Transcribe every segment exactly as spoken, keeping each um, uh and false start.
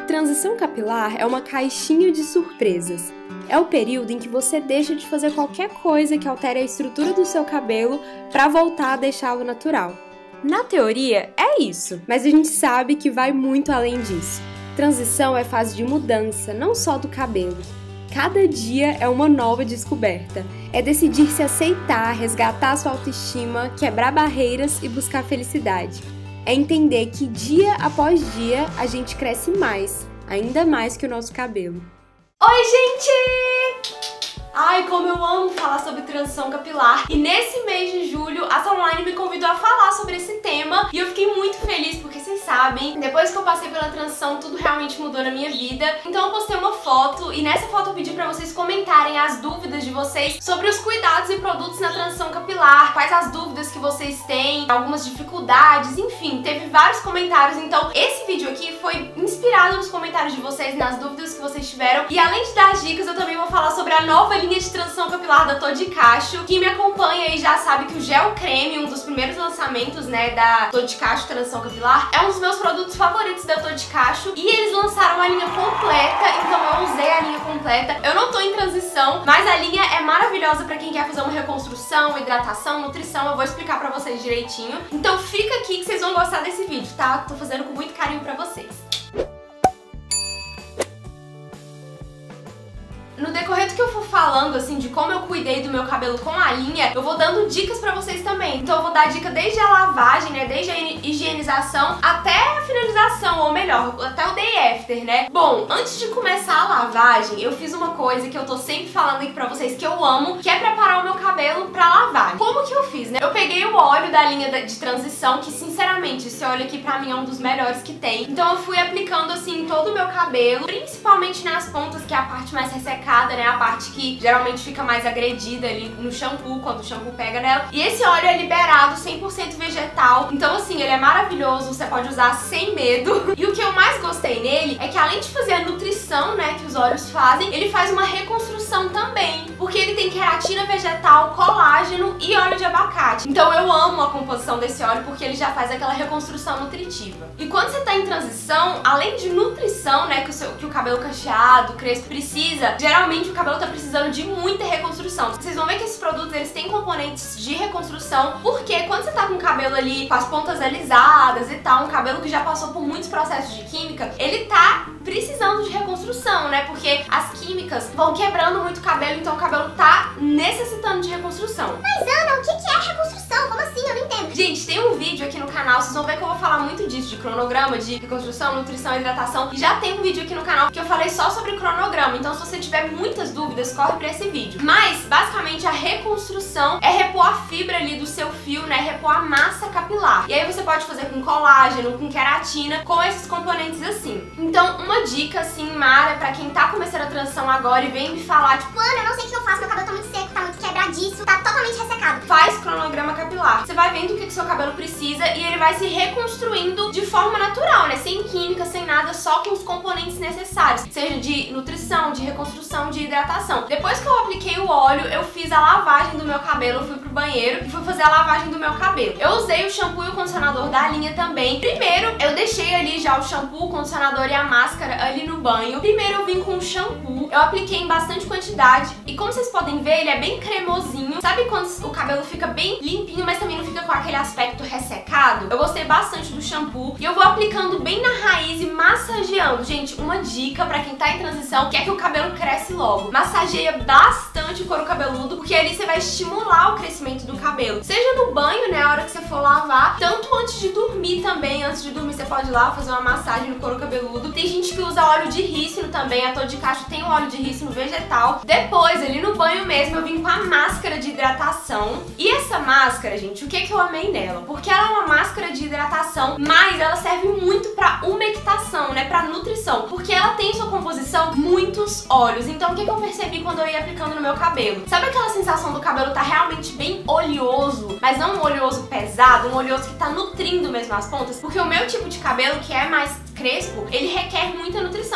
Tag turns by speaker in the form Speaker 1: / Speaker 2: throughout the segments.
Speaker 1: Transição capilar é uma caixinha de surpresas. É o período em que você deixa de fazer qualquer coisa que altere a estrutura do seu cabelo para voltar a deixá-lo natural. Na teoria, é isso, mas a gente sabe que vai muito além disso. Transição é fase de mudança, não só do cabelo. Cada dia é uma nova descoberta. É decidir se aceitar, resgatar sua autoestima, quebrar barreiras e buscar felicidade. É entender que dia após dia a gente cresce mais, ainda mais que o nosso cabelo.
Speaker 2: Oi, gente! Ai, como eu amo falar sobre transição capilar. E nesse mês de julho, a Salonline me convidou a falar sobre esse tema. E eu fiquei muito feliz, porque vocês sabem, depois que eu passei pela transição, tudo realmente mudou na minha vida. Então eu postei uma foto, e nessa foto eu pedi pra vocês comentarem as dúvidas de vocês sobre os cuidados e produtos na transição capilar, quais as dúvidas que vocês têm, algumas dificuldades, enfim, teve vários comentários. Então esse vídeo aqui foi inspirado nos comentários de vocês, nas dúvidas que vocês tiveram. E além de dar dicas, eu também vou falar sobre a nova linha de transição capilar da Tô de Cacho. Quem me acompanha aí já sabe que o gel creme, um dos primeiros lançamentos, né, da Tô de Cacho Transição Capilar, é um dos meus produtos favoritos da Tô de Cacho. E eles lançaram a linha completa, então eu usei a linha completa. Eu não tô em transição, mas a linha é maravilhosa pra quem quer fazer uma reconstrução, hidratação, nutrição. Eu vou explicar pra vocês direitinho. Então fica aqui que vocês vão gostar desse vídeo, tá? Tô fazendo com muito carinho pra vocês. No decorrer do que eu for falando, assim, de como eu cuidei do meu cabelo com a linha, eu vou dando dicas pra vocês também. Então eu vou dar dica desde a lavagem, né, desde a higienização até a finalização, ou melhor, até o day after, né? Bom, antes de começar a lavagem, eu fiz uma coisa que eu tô sempre falando aqui pra vocês que eu amo, que é preparar o meu cabelo pra lavagem. Como que eu fiz, né? Eu peguei o óleo da linha de transição, que sinceramente, esse óleo aqui pra mim é um dos melhores que tem. Então eu fui aplicando, assim, em todo o meu cabelo, principalmente nas pontas, que é a parte mais ressecada, né, a parte que geralmente fica mais agredida ali no shampoo, quando o shampoo pega nela. E esse óleo é liberado, cem por cento vegetal, então assim, ele é maravilhoso, você pode usar sem medo. E o que eu mais gostei nele é que além de fazer a nutrição, né, que os óleos fazem, ele faz uma reconstrução também, porque ele tem queratina vegetal, colágeno e óleo de abacate. Então eu amo a composição desse óleo, porque ele já faz aquela reconstrução nutritiva. E quando você tá em transição, além de nutrição, né, que o, seu, que o cabelo cacheado, crespo precisa, geralmente Geralmente o cabelo tá precisando de muita reconstrução. Vocês vão ver que esses produtos, eles têm componentes de reconstrução, porque quando você tá com o cabelo ali com as pontas alisadas e tal, um cabelo que já passou por muitos processos de química, ele tá precisando de reconstrução, né? Porque as químicas vão quebrando muito o cabelo, então o cabelo tá necessitando de reconstrução.
Speaker 3: Mas Ana, o que é reconstrução? Como assim? Eu não entendo.
Speaker 2: Gente, tem um vídeo aqui no canal, vocês vão ver que eu vou falar muito disso, de cronograma, de reconstrução, nutrição e hidratação. E já tem um vídeo aqui no canal que eu falei só sobre cronograma, então se você tiver muitas dúvidas, corre pra esse vídeo. Mas, basicamente, a reconstrução é repor a fibra ali do seu fio, né? Repor a massa capilar. E aí você pode fazer com colágeno, com queratina, com esses componentes assim. Então, uma dica, assim, Mara, pra quem tá começando a transição agora e vem me falar, tipo,
Speaker 3: Ana, eu não sei o que eu faço, meu cabelo tá muito seco, tá muito quebradiço, tá totalmente ressecado.
Speaker 2: Faz cronograma capilar. Você vai vendo o que o seu cabelo precisa e ele vai se reconstruindo de forma natural, né? Sem química, sem nada, só com os componentes necessários. Seja de nutrição, de reconstrução, de hidratação. Depois que eu apliquei o óleo, eu fiz a lavagem do meu cabelo, eu fui pro banheiro e fui fazer a lavagem do meu cabelo. Eu usei o shampoo e o condicionador da linha também. Primeiro, eu deixei ali já o shampoo, o condicionador e a máscara ali no banho. Primeiro eu vim com o shampoo, eu apliquei em bastante quantidade e como vocês podem ver, ele é bem cremosinho. Sabe quando o cabelo fica bem limpinho, mas também não fica com aquele aspecto ressecado? Eu gostei bastante do shampoo e eu vou aplicando bem na raiz e massageando. Gente, uma dica pra quem tá em transição, que é que o cabelo cresce logo. Massageia bastante o couro cabeludo, porque ali você vai estimular o crescimento do cabelo. Seja no banho, né, a hora que você for lavar, tanto antes de dormir também. Antes de dormir você pode ir lá fazer uma massagem no couro cabeludo. Tem gente que usa óleo de rícino também, a Tô de Cacho tem o óleo de rícino vegetal. Depois, ali no banho mesmo, eu vim com a máscara de hidratação. E essa máscara, gente, o que que eu amei nela? Porque ela é uma máscara de hidratação, mas ela serve muito pra umectação, né, pra nutrição, porque ela tem em sua composição muitos óleos. Então o que que eu percebi quando eu ia aplicando no meu cabelo? Sabe aquela sensação do cabelo tá realmente bem oleoso, mas não um oleoso pesado, um oleoso que tá nutrindo mesmo as pontas? Porque o meu tipo de cabelo, que é mais crespo, ele requer muita nutrição.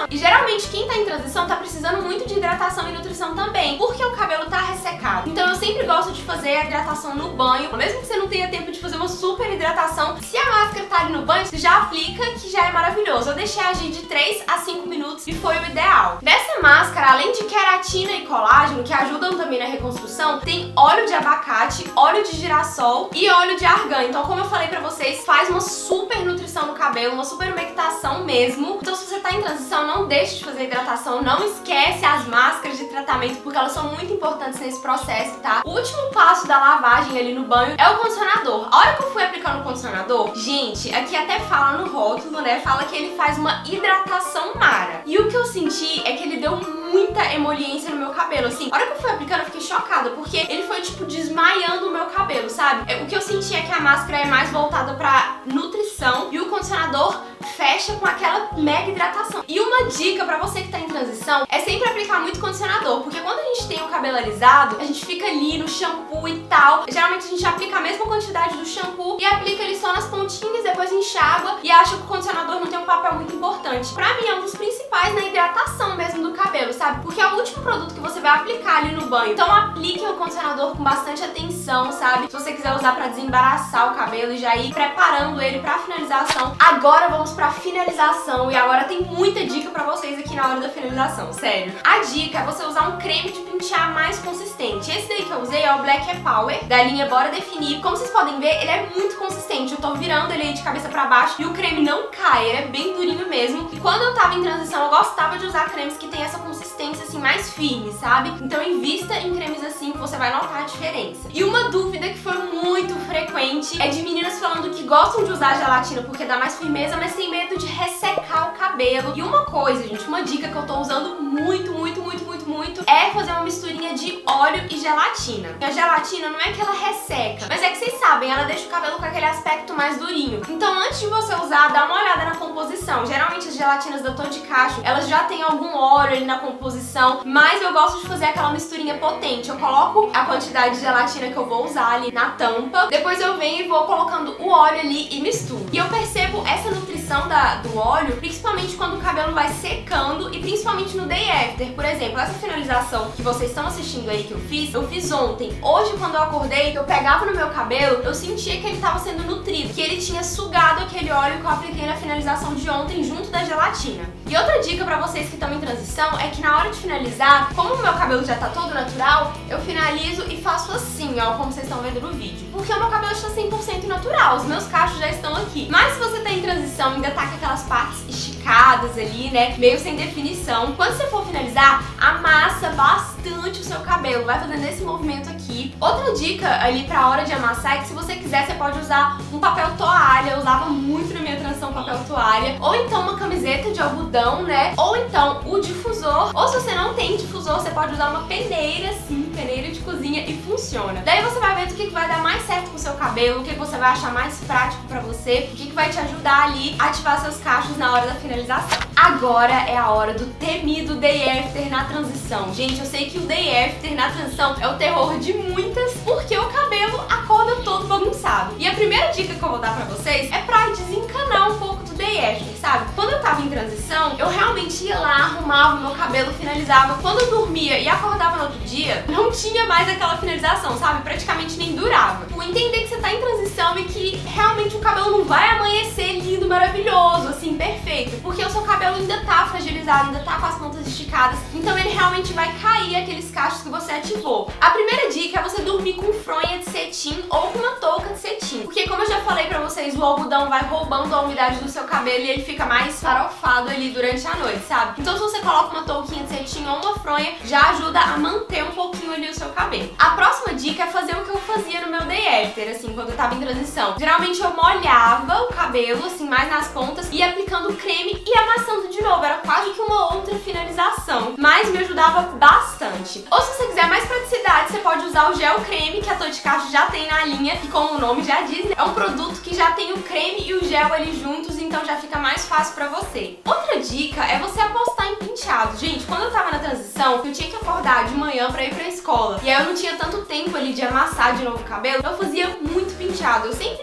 Speaker 2: transição. E geralmente quem tá em transição tá precisando muito de hidratação e nutrição também, porque o cabelo tá ressecado. Então eu sempre gosto de fazer a hidratação no banho, mesmo que você não tenha tempo de fazer uma super hidratação, se a máscara tá ali no banho, você já aplica, que já é maravilhoso. Eu deixei agir de três a cinco minutos e foi o ideal. Dessa máscara, além de queratina e colágeno, que ajudam também na reconstrução, tem óleo de abacate, óleo de girassol e óleo de argan. Então, como eu falei pra vocês, faz uma super nutrição no cabelo, uma super umectação mesmo. Então, se você tá em transição, não deixe de fazer hidratação, não esquece as máscaras de tratamento, porque elas são muito importantes nesse processo, tá? O último passo da lavagem ali no banho é o condicionador. A hora que eu fui aplicando o condicionador, gente, aqui até fala no rótulo, né? Fala que ele faz uma hidratação mara. E o que eu senti é que ele deu muita emoliência no meu cabelo, assim. A hora que eu fui aplicando, eu fiquei chocada, porque ele foi, tipo, desmaiando o meu cabelo, sabe? O que eu senti é que a máscara é mais voltada pra nutrição e o condicionador fecha com aquela mega hidratação. E uma dica pra você que tá em transição é sempre aplicar muito condicionador, porque quando a gente tem o cabelo alisado, a gente fica ali no shampoo e tal. Geralmente a gente aplica a mesma quantidade do shampoo e aplica ele só nas pontinhas, depois enxágua e acha que o condicionador não tem um papel muito importante. Pra mim é um dos principais na hidratação mesmo do cabelo, sabe? Porque é o último produto que você vai aplicar ali no banho. Então aplique o condicionador com bastante atenção, sabe? Se você quiser usar pra desembaraçar o cabelo e já ir preparando ele pra finalização. Agora vamos pra finalização e agora tem muita dica pra vocês aqui na hora da finalização, sério. A dica é você usar um creme de pentear mais consistente. Esse daí que eu usei é o Black Hair Power, da linha Bora Definir. Como vocês podem ver, ele é muito consistente. Eu tô virando ele aí de cabeça pra baixo e o creme não cai, ele é bem durinho mesmo. E quando eu tava em transição, eu gostava de usar cremes que tem essa consistência assim mais firme, sabe? Então invista em cremes assim que você vai notar a diferença. E uma dúvida que foi muito frequente é de meninas falando que gostam de usar gelatina porque dá mais firmeza, mas tem medo de ressecar o cabelo. E uma coisa, gente, uma dica que eu tô usando muito, muito, muito, muito, muito é fazer uma misturinha de óleo e gelatina. A gelatina não é que ela resseca, mas é que vocês sabem, ela deixa o cabelo com aquele aspecto mais durinho. Então antes de você usar, dá uma olhada na composição. Geralmente as gelatinas da Tô de Cacho, elas já tem algum óleo ali na composição, mas eu gosto de fazer aquela misturinha potente. Eu coloco a quantidade de gelatina que eu vou usar ali na tampa, depois eu venho e vou colocando o óleo ali e misturo. E eu percebo essa nutrição da, do óleo, principalmente quando o cabelo vai secando e principalmente no day after. Por exemplo, essa finalização que vocês estão assistindo aí que eu fiz, eu fiz ontem. Hoje, quando eu acordei, eu pegava no meu cabelo, eu sentia que ele estava sendo nutrido, que ele tinha sugado aquele óleo que eu apliquei na finalização de ontem junto da gelatina. E outra dica pra vocês que estão em transição é que na hora de finalizar, como o meu cabelo já tá todo natural, eu finalizo e faço assim, ó, como vocês estão vendo no vídeo. Porque o meu cabelo está cem por cento natural, os meus cachos já estão aqui. Mas se você tá em transição e ainda tá com aquelas partes esticadas ali, né, meio sem definição, quando você for finalizar, amassa bastante o seu cabelo, vai fazendo esse movimento aqui. Outra dica ali pra hora de amassar é que se você quiser, você pode usar um papel toalha, eu usava muito na minha transição papel toalha, ou então uma camiseta de algodão, né, ou então o difusor, ou se você não tem difusor, você pode usar uma peneira, sim, peneira de cozinha e funciona. Daí você vai ver o que vai dar mais certo com o seu cabelo, o que você vai achar mais prático pra você, o que vai te ajudar ali a ativar seus cachos na hora da finalização. Agora é a hora do temido day after na transição. Gente, eu sei que o day after na transição é o terror de muitas, porque o cabelo acorda todo bagunçado. E a primeira dica que eu vou dar pra vocês é pra desencanar um pouco do day after, sabe? Quando eu tava em transição, eu realmente ia lá, arrumava o meu cabelo, finalizava. Quando eu dormia e acordava no outro dia, não tinha mais aquela finalização, sabe? Praticamente nem durava. O entender que você tá em transição e que realmente o cabelo não vai amanhecer lindo, maravilhoso, assim, perfeito. Porque o seu cabelo ainda tá fragilizado, ainda tá com as pontas esticadas, então ele realmente vai cair aqueles cachos que você ativou. A primeira dica é você dormir com fronha de cetim ou com uma touca de cetim. Porque como eu já falei pra vocês, o algodão vai roubando a umidade do seu cabelo e ele fica mais farofado ali durante a noite, sabe? Então se você coloca uma touquinha de cetim ou uma fronha, já ajuda a manter um pouquinho ali o seu cabelo. A próxima dica é fazer o que eu fazia no meu day after, assim, quando eu tava em transição. Geralmente eu molhava o cabelo, assim, mais nas pontas e ia aplicando creme e amassando de novo. Era quase que uma outra finalização, mas me ajudava bastante. Ou se você quiser mais praticidade, você pode usar o gel creme que a Tô de Cacho já tem na linha, que como o nome já diz, é um produto que já tem o creme e o gel ali juntos, então já fica mais fácil pra você. Outra dica é você apostar em penteado. Gente, quando eu tava na transição, eu tinha que acordar de manhã pra ir pra escola, e aí eu não tinha tanto tempo ali de amassar de novo o cabelo, eu fazia muito penteado. Eu sempre ia, tipo,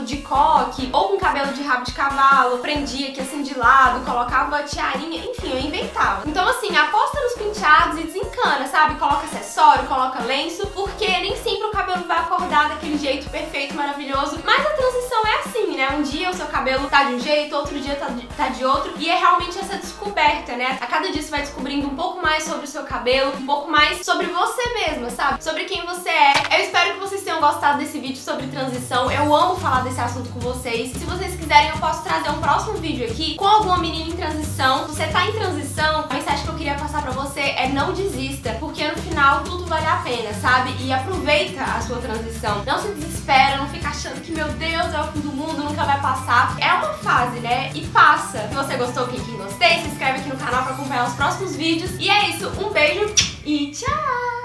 Speaker 2: tipo de coque, ou com cabelo de rabo de cavalo, prendia aqui assim de lado, colocava tiarinha, enfim, eu inventava. Então assim, aposta nos penteados e desencana, sabe? Coloca acessório, coloca lenço, porque nem sempre o cabelo vai acordar daquele jeito perfeito, maravilhoso, mas a transição é assim, né? Um dia o seu cabelo tá de um jeito, outro dia tá de, tá de outro, e é realmente essa descoberta, né? A cada dia você vai descobrindo um pouco mais sobre o seu cabelo, um pouco mais sobre você mesma, sabe? Sobre quem você é. Eu espero que vocês tenham gostado desse vídeo sobre transição. Eu amo falar desse assunto com vocês. Se vocês quiserem, eu posso trazer um próximo vídeo aqui com alguma menina em transição. Se você tá em transição, a mensagem que eu queria passar pra você é não desista, porque no final tudo vale a pena, sabe? E aproveita a sua transição. Não se desespera, não fica achando que, meu Deus, é o fim do mundo, nunca vai passar. É uma fase, né? E passa. Se você gostou, clique em gostei, se inscreve aqui no canal pra acompanhar os próximos vídeos. E é isso, um beijo e tchau!